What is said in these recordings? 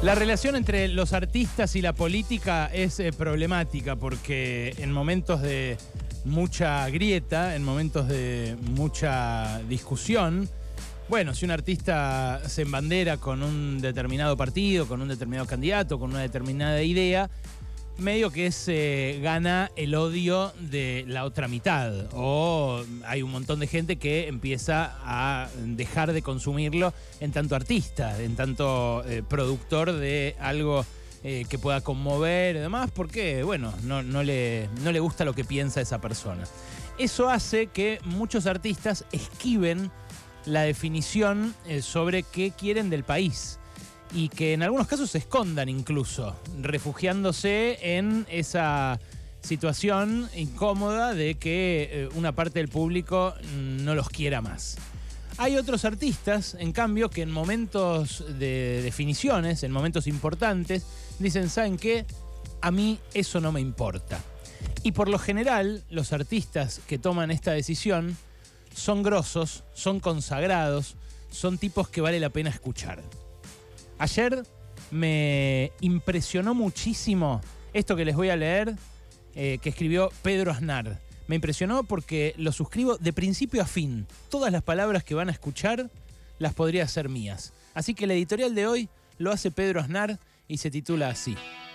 La relación entre los artistas y la política es problemática porque en momentos de mucha grieta, en momentos de mucha discusión, bueno, si un artista se embandera con un determinado partido, con un determinado candidato, con una determinada idea, medio que se gana el odio de la otra mitad, o hay un montón de gente que empieza a dejar de consumirlo en tanto artista, en tanto productor de algo que pueda conmover y demás, porque bueno, no le gusta lo que piensa esa persona. Eso hace que muchos artistas esquiven la definición sobre qué quieren del país. Y que en algunos casos se escondan incluso, refugiándose en esa situación incómoda de que una parte del público no los quiera más. Hay otros artistas, en cambio, que en momentos de definiciones, en momentos importantes, dicen, ¿saben qué? A mí eso no me importa. Y por lo general, los artistas que toman esta decisión son grosos, son consagrados, son tipos que vale la pena escuchar. Ayer me impresionó muchísimo esto que les voy a leer, que escribió Pedro Aznar. Me impresionó porque lo suscribo de principio a fin. Todas las palabras que van a escuchar las podría hacer mías. Así que el editorial de hoy lo hace Pedro Aznar y se titula así: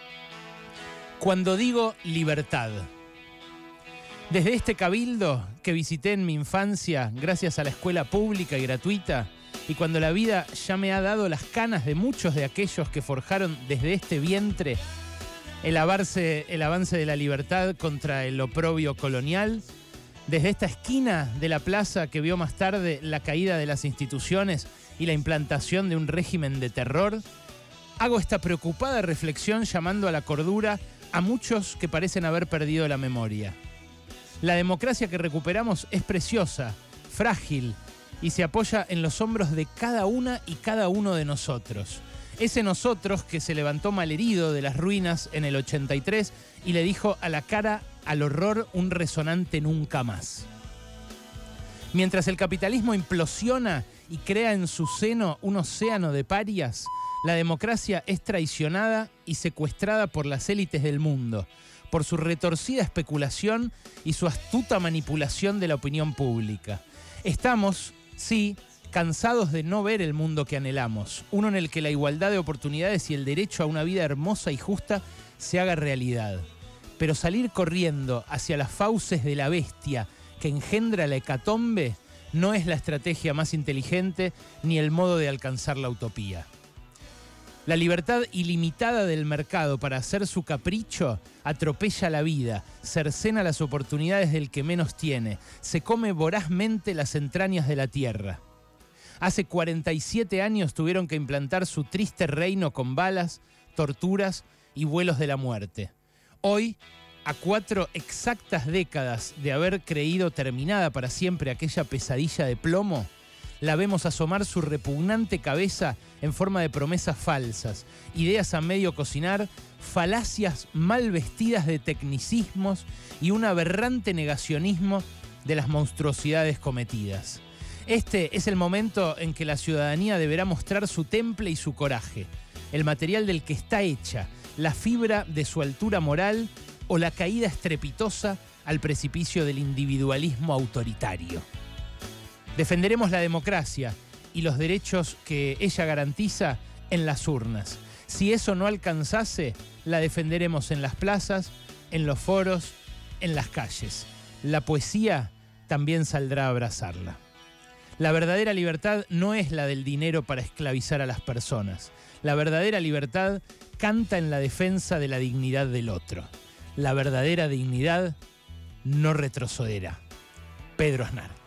Cuando digo libertad. Desde este cabildo que visité en mi infancia gracias a la escuela pública y gratuita, y cuando la vida ya me ha dado las canas de muchos de aquellos que forjaron desde este vientre el avance de la libertad contra el oprobio colonial, desde esta esquina de la plaza que vio más tarde la caída de las instituciones y la implantación de un régimen de terror, hago esta preocupada reflexión llamando a la cordura a muchos que parecen haber perdido la memoria. La democracia que recuperamos es preciosa, frágil, y se apoya en los hombros de cada una y cada uno de nosotros. Ese nosotros que se levantó malherido de las ruinas en el 83 y le dijo a la cara al horror un resonante nunca más. Mientras el capitalismo implosiona y crea en su seno un océano de parias, la democracia es traicionada y secuestrada por las élites del mundo, por su retorcida especulación y su astuta manipulación de la opinión pública. Estamos, sí, cansados de no ver el mundo que anhelamos, uno en el que la igualdad de oportunidades y el derecho a una vida hermosa y justa se haga realidad. Pero salir corriendo hacia las fauces de la bestia que engendra la hecatombe no es la estrategia más inteligente ni el modo de alcanzar la utopía. La libertad ilimitada del mercado para hacer su capricho atropella la vida, cercena las oportunidades del que menos tiene, se come vorazmente las entrañas de la tierra. Hace 47 años tuvieron que implantar su triste reino con balas, torturas y vuelos de la muerte. Hoy, a 4 exactas décadas de haber creído terminada para siempre aquella pesadilla de plomo, la vemos asomar su repugnante cabeza en forma de promesas falsas, ideas a medio cocinar, falacias mal vestidas de tecnicismos y un aberrante negacionismo de las monstruosidades cometidas. Este es el momento en que la ciudadanía deberá mostrar su temple y su coraje, el material del que está hecha, la fibra de su altura moral o la caída estrepitosa al precipicio del individualismo autoritario. Defenderemos la democracia y los derechos que ella garantiza en las urnas. Si eso no alcanzase, la defenderemos en las plazas, en los foros, en las calles. La poesía también saldrá a abrazarla. La verdadera libertad no es la del dinero para esclavizar a las personas. La verdadera libertad canta en la defensa de la dignidad del otro. La verdadera dignidad no retrocederá. Pedro Aznar.